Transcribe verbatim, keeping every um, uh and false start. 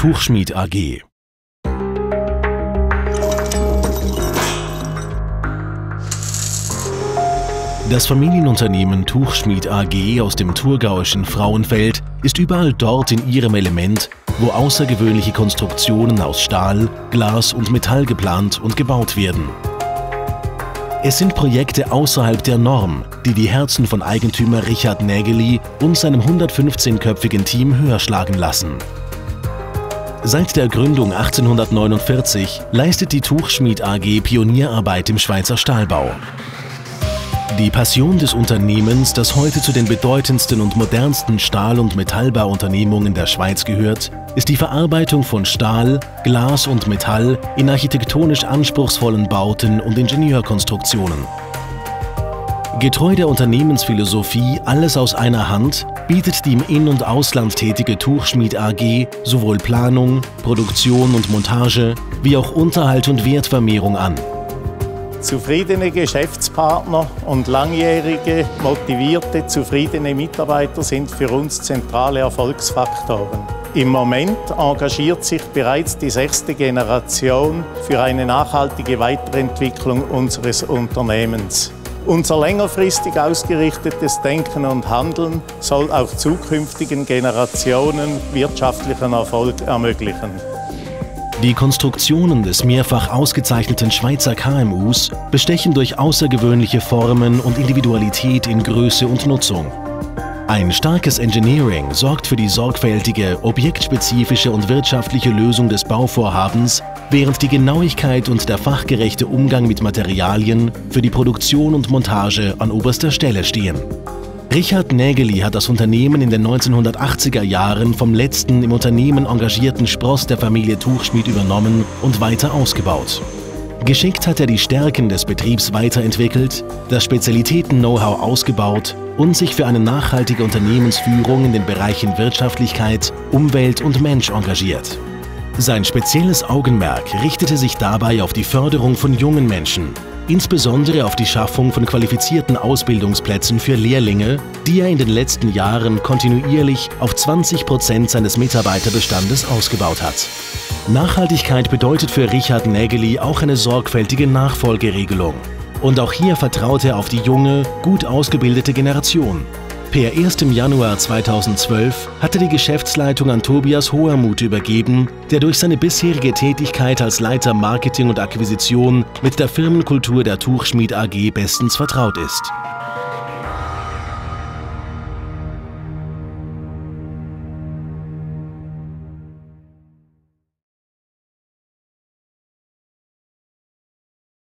Tuchschmied A G. Das Familienunternehmen Tuchschmied A G aus dem thurgauischen Frauenfeld ist überall dort in ihrem Element, wo außergewöhnliche Konstruktionen aus Stahl, Glas und Metall geplant und gebaut werden. Es sind Projekte außerhalb der Norm, die die Herzen von Eigentümer Richard Nägeli und seinem hundertfünfzehnköpfigen Team höher schlagen lassen. Seit der Gründung achtzehnhundertneunundvierzig leistet die Tuchschmied A G Pionierarbeit im Schweizer Stahlbau. Die Passion des Unternehmens, das heute zu den bedeutendsten und modernsten Stahl- und Metallbauunternehmungen der Schweiz gehört, ist die Verarbeitung von Stahl, Glas und Metall in architektonisch anspruchsvollen Bauten und Ingenieurkonstruktionen. Getreu der Unternehmensphilosophie „Alles aus einer Hand“ bietet die im In- und Ausland tätige Tuchschmied A G sowohl Planung, Produktion und Montage wie auch Unterhalt und Wertvermehrung an. Zufriedene Geschäftspartner und langjährige, motivierte, zufriedene Mitarbeiter sind für uns zentrale Erfolgsfaktoren. Im Moment engagiert sich bereits die sechste Generation für eine nachhaltige Weiterentwicklung unseres Unternehmens. Unser längerfristig ausgerichtetes Denken und Handeln soll auch zukünftigen Generationen wirtschaftlichen Erfolg ermöglichen. Die Konstruktionen des mehrfach ausgezeichneten Schweizer K M Us bestechen durch außergewöhnliche Formen und Individualität in Größe und Nutzung. Ein starkes Engineering sorgt für die sorgfältige, objektspezifische und wirtschaftliche Lösung des Bauvorhabens, während die Genauigkeit und der fachgerechte Umgang mit Materialien für die Produktion und Montage an oberster Stelle stehen. Richard Nägeli hat das Unternehmen in den neunzehnhundertachtziger Jahren vom letzten im Unternehmen engagierten Spross der Familie Tuchschmied übernommen und weiter ausgebaut. Geschickt hat er die Stärken des Betriebs weiterentwickelt, das Spezialitäten-Know-how ausgebaut und sich für eine nachhaltige Unternehmensführung in den Bereichen Wirtschaftlichkeit, Umwelt und Mensch engagiert. Sein spezielles Augenmerk richtete sich dabei auf die Förderung von jungen Menschen, insbesondere auf die Schaffung von qualifizierten Ausbildungsplätzen für Lehrlinge, die er in den letzten Jahren kontinuierlich auf zwanzig Prozent seines Mitarbeiterbestandes ausgebaut hat. Nachhaltigkeit bedeutet für Richard Nägeli auch eine sorgfältige Nachfolgeregelung. Und auch hier vertraut er auf die junge, gut ausgebildete Generation. Per erstem Januar zweitausendzwölf hatte die Geschäftsleitung an Tobias Hohermuth übergeben, der durch seine bisherige Tätigkeit als Leiter Marketing und Akquisition mit der Firmenkultur der Tuchschmied A G bestens vertraut ist.